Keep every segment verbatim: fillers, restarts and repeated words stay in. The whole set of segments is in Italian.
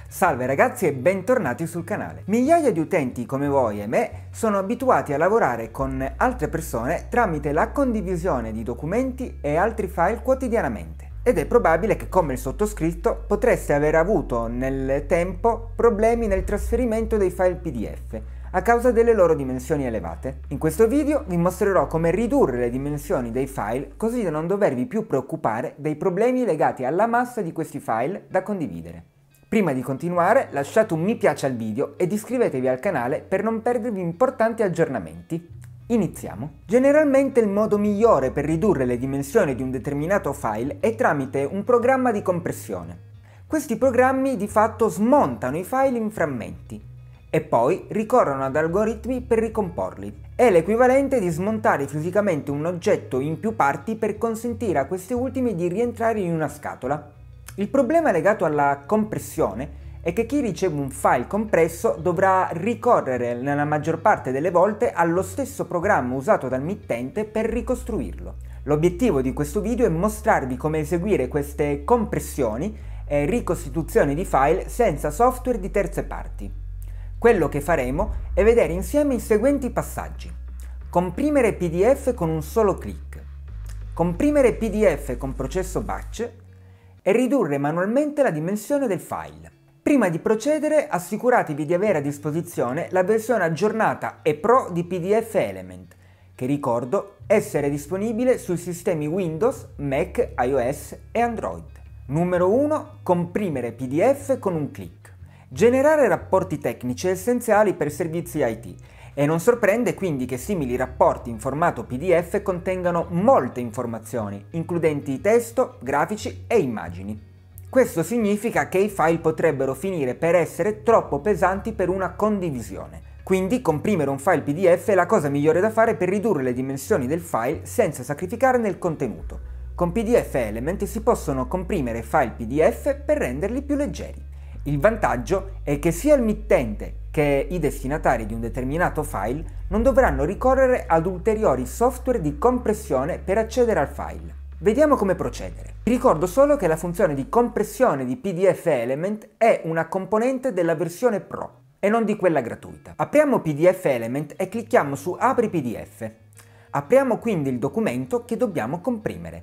Salve ragazzi e bentornati sul canale. Migliaia di utenti come voi e me sono abituati a lavorare con altre persone tramite la condivisione di documenti e altri file quotidianamente. Ed è probabile che, come il sottoscritto, potreste aver avuto nel tempo problemi nel trasferimento dei file P D F a causa delle loro dimensioni elevate. In questo video vi mostrerò come ridurre le dimensioni dei file così da non dovervi più preoccupare dei problemi legati alla massa di questi file da condividere. Prima di continuare lasciate un mi piace al video ed iscrivetevi al canale per non perdervi importanti aggiornamenti. Iniziamo. Generalmente il modo migliore per ridurre le dimensioni di un determinato file è tramite un programma di compressione. Questi programmi di fatto smontano i file in frammenti e poi ricorrono ad algoritmi per ricomporli. È l'equivalente di smontare fisicamente un oggetto in più parti per consentire a questi ultimi di rientrare in una scatola. Il problema legato alla compressione è che chi riceve un file compresso dovrà ricorrere nella maggior parte delle volte allo stesso programma usato dal mittente per ricostruirlo. L'obiettivo di questo video è mostrarvi come eseguire queste compressioni e ricostituzioni di file senza software di terze parti. Quello che faremo è vedere insieme i seguenti passaggi: comprimere P D F con un solo clic, comprimere P D F con processo batch e ridurre manualmente la dimensione del file. Prima di procedere assicuratevi di avere a disposizione la versione aggiornata e pro di P D F Element, che ricordo essere disponibile sui sistemi Windows, Mac, iOS e Android. Numero uno. Comprimere P D F con un clic. Generare rapporti tecnici essenziali per servizi I T e non sorprende quindi che simili rapporti in formato P D F contengano molte informazioni, includenti testo, grafici e immagini. Questo significa che i file potrebbero finire per essere troppo pesanti per una condivisione. Quindi comprimere un file P D F è la cosa migliore da fare per ridurre le dimensioni del file senza sacrificarne il contenuto. Con P D F Element si possono comprimere file P D F per renderli più leggeri. Il vantaggio è che sia il mittente che i destinatari di un determinato file non dovranno ricorrere ad ulteriori software di compressione per accedere al file. Vediamo come procedere. Vi ricordo solo che la funzione di compressione di P D F Element è una componente della versione Pro e non di quella gratuita. Apriamo P D F Element e clicchiamo su Apri P D F. Apriamo quindi il documento che dobbiamo comprimere.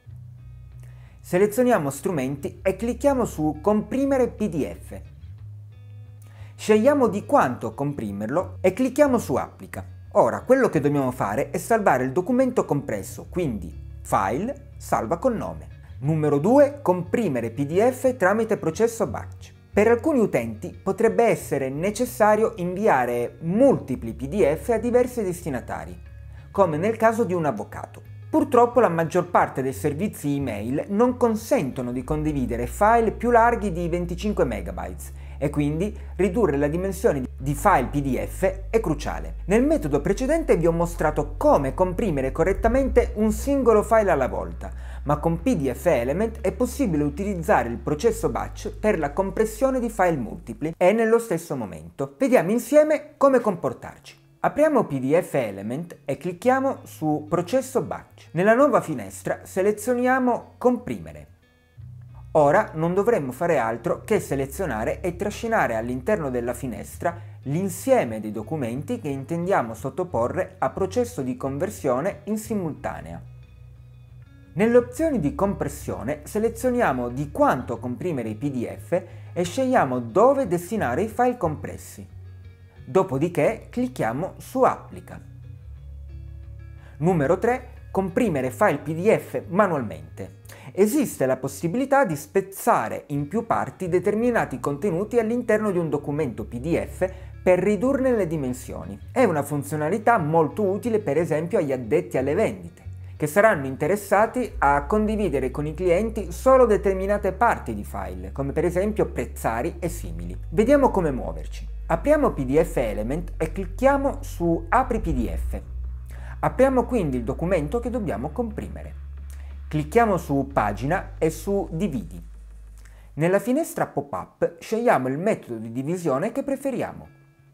Selezioniamo Strumenti e clicchiamo su Comprimere P D F. Scegliamo di quanto comprimerlo e clicchiamo su Applica. Ora quello che dobbiamo fare è salvare il documento compresso, quindi File, salva con nome. Numero due. Comprimere P D F tramite processo batch. Per alcuni utenti potrebbe essere necessario inviare multipli P D F a diversi destinatari, come nel caso di un avvocato. Purtroppo la maggior parte dei servizi email non consentono di condividere file più larghi di venticinque megabyte e quindi ridurre la dimensione di file P D F è cruciale. Nel metodo precedente vi ho mostrato come comprimere correttamente un singolo file alla volta, ma con P D F Element è possibile utilizzare il processo batch per la compressione di file multipli e nello stesso momento. Vediamo insieme come comportarci. Apriamo P D F Element e clicchiamo su Processo Batch. Nella nuova finestra selezioniamo Comprimere. Ora non dovremmo fare altro che selezionare e trascinare all'interno della finestra l'insieme dei documenti che intendiamo sottoporre a processo di conversione in simultanea. Nelle opzioni di compressione selezioniamo di quanto comprimere i P D F e scegliamo dove destinare i file compressi. Dopodiché clicchiamo su Applica. Numero tre. Comprimere file P D F manualmente. Esiste la possibilità di spezzare in più parti determinati contenuti all'interno di un documento P D F per ridurne le dimensioni. È una funzionalità molto utile per esempio agli addetti alle vendite, che saranno interessati a condividere con i clienti solo determinate parti di file, come per esempio prezzari e simili. Vediamo come muoverci. Apriamo P D F Element e clicchiamo su Apri P D F. Apriamo quindi il documento che dobbiamo comprimere. Clicchiamo su Pagina e su Dividi. Nella finestra pop-up scegliamo il metodo di divisione che preferiamo.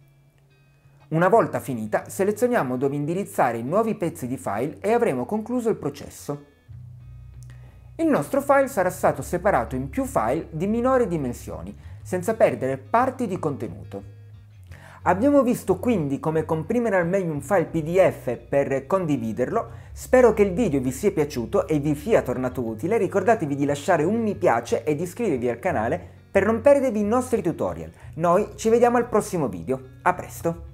Una volta finita, selezioniamo dove indirizzare i nuovi pezzi di file e avremo concluso il processo. Il nostro file sarà stato separato in più file di minori dimensioni, senza perdere parti di contenuto. Abbiamo visto quindi come comprimere al meglio un file P D F per condividerlo. Spero che il video vi sia piaciuto e vi sia tornato utile. Ricordatevi di lasciare un mi piace e di iscrivervi al canale per non perdervi i nostri tutorial. Noi ci vediamo al prossimo video. A presto!